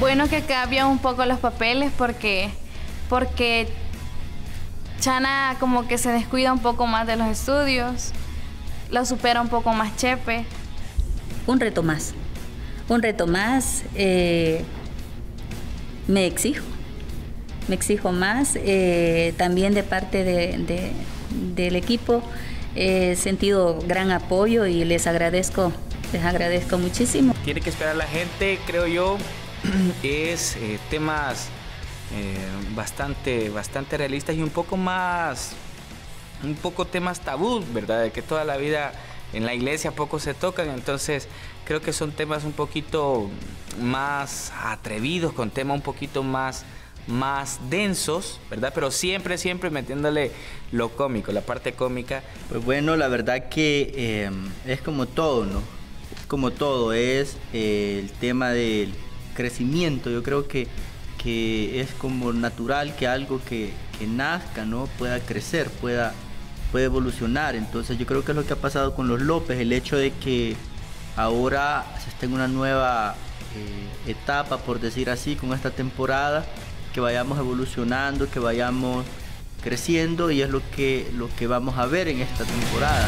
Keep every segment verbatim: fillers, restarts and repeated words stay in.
Bueno, que cambian un poco los papeles porque, porque Chana como que se descuida un poco más de los estudios, lo supera un poco más Chepe. Un reto más, un reto más, eh, me exijo, me exijo más, eh, también de parte de, de, del equipo he sentido gran apoyo y les agradezco, les agradezco muchísimo. Tiene que esperar la gente, creo yo, es eh, temas eh, bastante, bastante realistas y un poco más, un poco temas tabú, ¿verdad? De que toda la vida en la iglesia poco se tocan, entonces creo que son temas un poquito más atrevidos, con temas un poquito más, más densos, ¿verdad? Pero siempre, siempre metiéndole lo cómico, la parte cómica. Pues bueno, la verdad que eh, es como todo, ¿no? Como todo, es eh, el tema del crecimiento. Yo creo que, que es como natural que algo que, que nazca, ¿no? Pueda crecer, pueda, pueda evolucionar. Entonces yo creo que es lo que ha pasado con los López, el hecho de que ahora se está en una nueva eh, etapa, por decir así, con esta temporada, que vayamos evolucionando, que vayamos creciendo, y es lo que, lo que vamos a ver en esta temporada.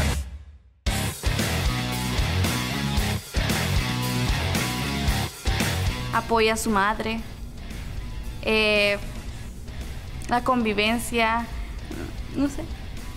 Apoya a su madre, eh, la convivencia, no sé.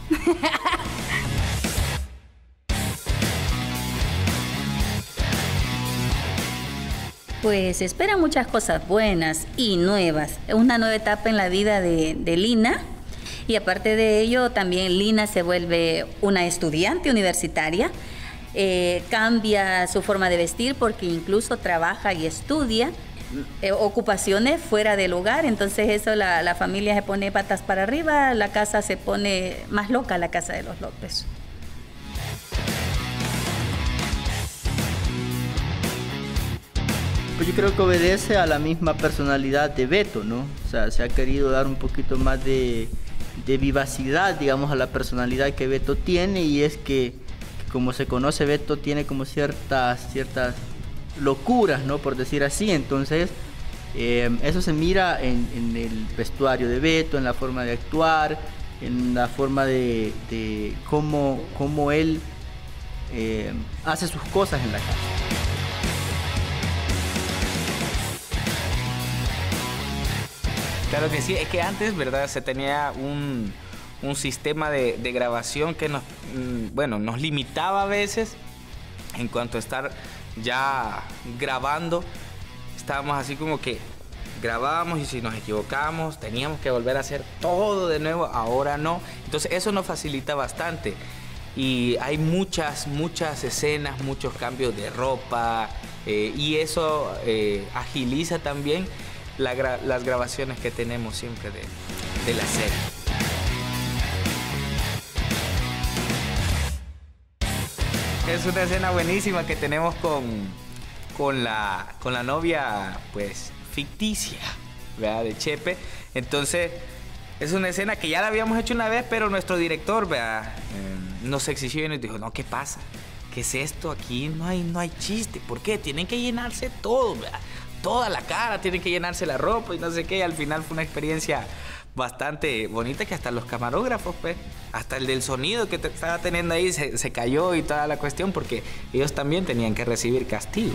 Pues espera muchas cosas buenas y nuevas. Es una nueva etapa en la vida de, de Lina, y aparte de ello también Lina se vuelve una estudiante universitaria. Eh, cambia su forma de vestir porque incluso trabaja y estudia eh, ocupaciones fuera del hogar, entonces eso la, la familia se pone patas para arriba, la casa se pone más loca, la casa de los López. Pues yo creo que obedece a la misma personalidad de Beto, ¿no? O sea, se ha querido dar un poquito más de, de vivacidad, digamos, a la personalidad que Beto tiene, y es que, como se conoce, Beto tiene como ciertas, ciertas locuras, ¿no? Por decir así. Entonces, eh, eso se mira en, en el vestuario de Beto, en la forma de actuar, en la forma de, de cómo, cómo él eh, hace sus cosas en la casa. Claro que sí, es que antes, ¿verdad? Se tenía un, un sistema de, de grabación que nos, bueno, nos limitaba a veces en cuanto a estar ya grabando. Estábamos así como que grabábamos y si nos equivocábamos teníamos que volver a hacer todo de nuevo. Ahora no. Entonces eso nos facilita bastante. Y hay muchas, muchas escenas, muchos cambios de ropa eh, y eso eh, agiliza también La gra las grabaciones que tenemos siempre de, de la serie. Es una escena buenísima que tenemos con, con, la, con la novia, pues, ficticia, ¿verdad? De Chepe. Entonces, es una escena que ya la habíamos hecho una vez, pero nuestro director, ¿verdad? Eh, nos exigió y nos dijo, no, ¿qué pasa? ¿Qué es esto? Aquí no hay, no hay chiste. ¿Por qué? Tienen que llenarse todo, ¿verdad? Toda la cara, tienen que llenarse la ropa y no sé qué. Y al final fue una experiencia bastante bonita, que hasta los camarógrafos, pues, hasta el del sonido que te estaba teniendo ahí se, se cayó y toda la cuestión, porque ellos también tenían que recibir castigo.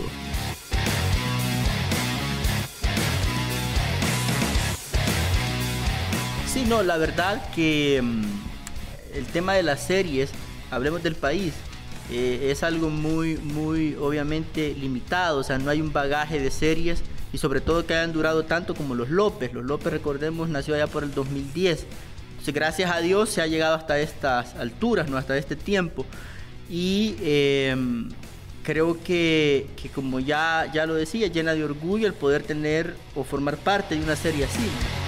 Sí, no, la verdad que um, el tema de las series, hablemos del país, Eh, es algo muy, muy obviamente limitado. O sea, no hay un bagaje de series, y sobre todo que hayan durado tanto como los López. Los López, recordemos, nació allá por el dos mil diez. Entonces, gracias a Dios se ha llegado hasta estas alturas, ¿no? Hasta este tiempo. Y eh, creo que, que como ya, ya lo decía, llena de orgullo el poder tener o formar parte de una serie así, ¿no?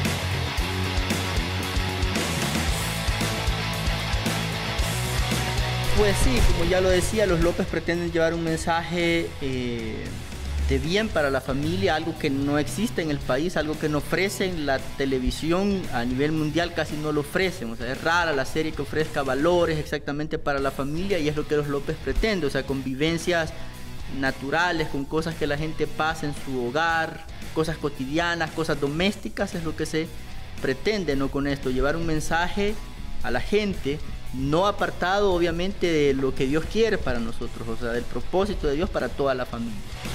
Pues sí, como ya lo decía, los López pretenden llevar un mensaje eh, de bien para la familia, algo que no existe en el país, algo que no ofrecen. La televisión a nivel mundial casi no lo ofrecen. O sea, es rara la serie que ofrezca valores exactamente para la familia, y es lo que los López pretenden. O sea, convivencias naturales, con cosas que la gente pasa en su hogar, cosas cotidianas, cosas domésticas, es lo que se pretende, ¿no? Con esto, llevar un mensaje a la gente, no apartado obviamente de lo que Dios quiere para nosotros, o sea, del propósito de Dios para toda la familia.